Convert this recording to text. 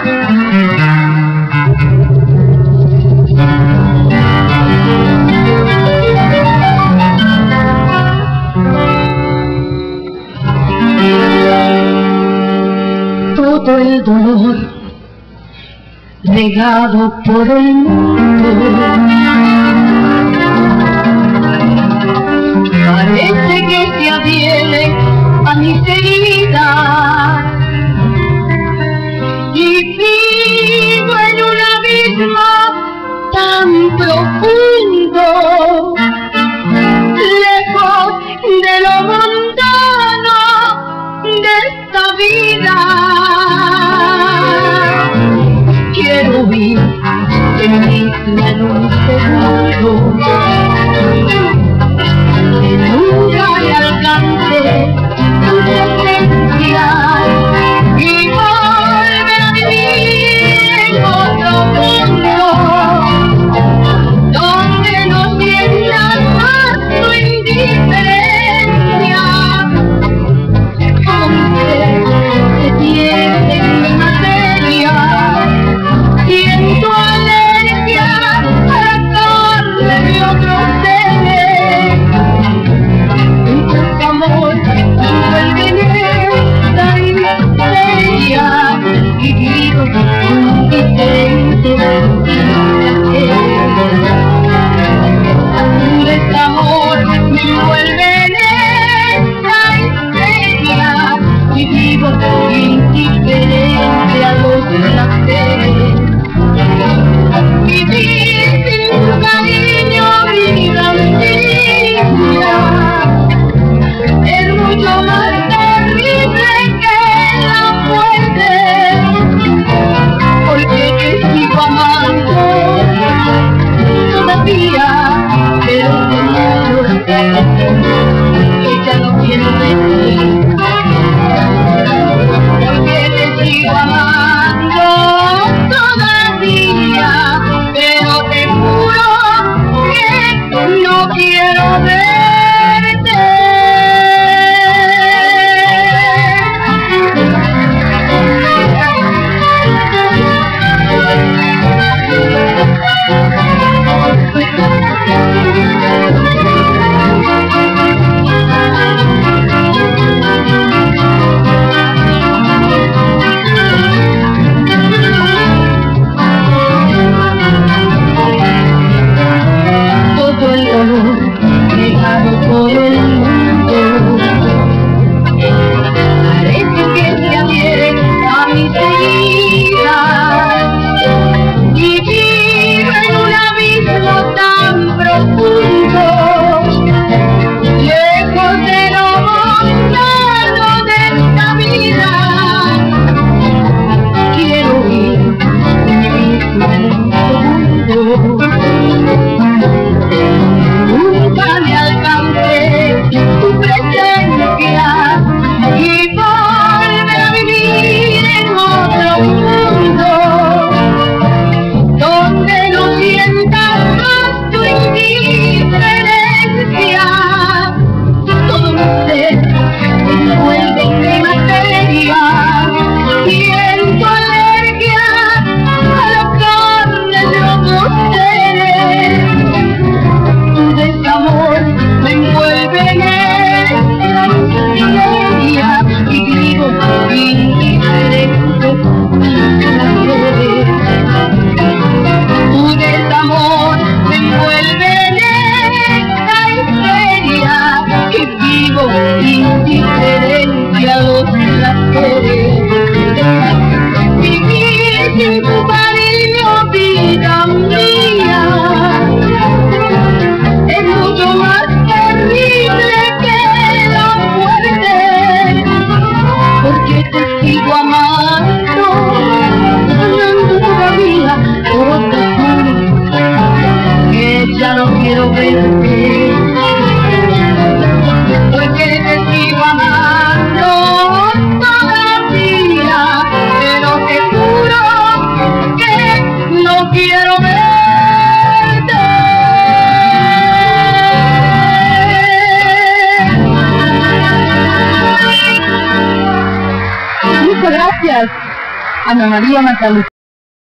Todo el dolor regado por el mundo parece que se adhiere a mis heridas y vivo en un abismo tan profundo, lejos de lo mundano de esta vida. Quiero huir de mi isla en un segundo, que nunca le alcance tu presencia y volver a vivir en otro mundo, donde no sientas más tu indiferencia, donde se tiene mi materia y en tu alergia a la carne Ana María Macaluso.